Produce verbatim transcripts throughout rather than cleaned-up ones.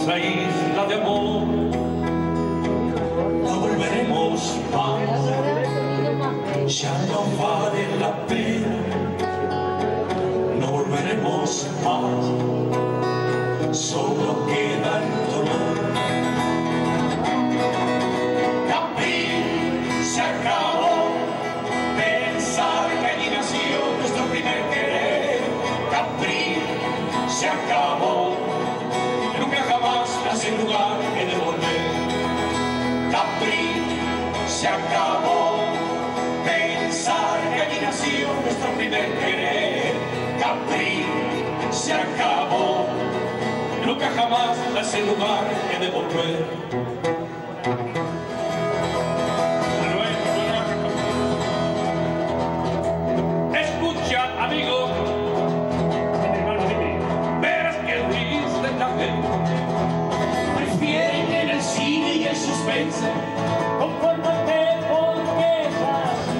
nuestra isla de amor. No volveremos más, ya no vale la pena. No volveremos más, solo queda el dolor. Capri se acabó, pensar que allí nació nuestro primer querer. Capri se acabó, nunca jamás nace el lugar que devolver. Capri se acabó, pensar que allí nació nuestro primer querer. Capri se acabó, nunca jamás nace el lugar que devolver. Escucha, amigo, verás que el triste también prefieren en el cine y el suspense. Confórmate porque es así.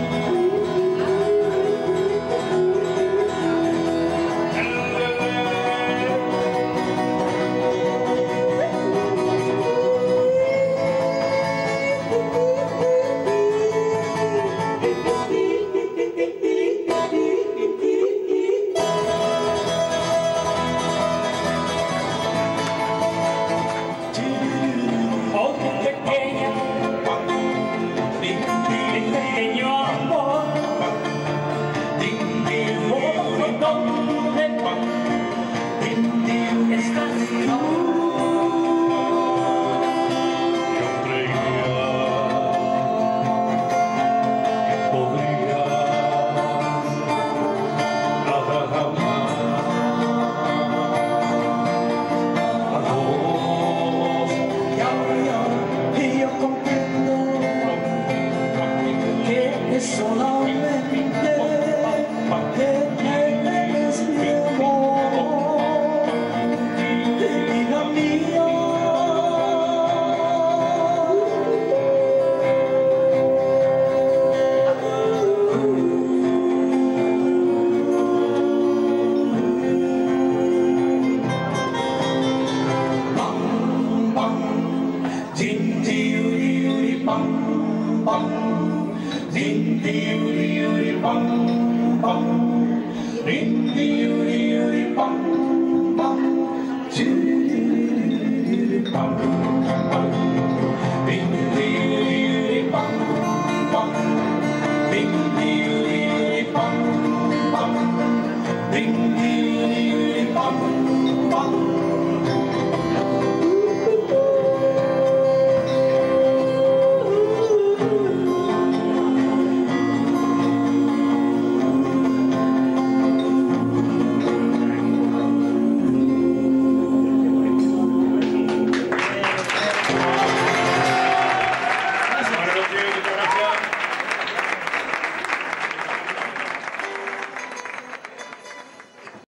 Ding, ding, ding, ding,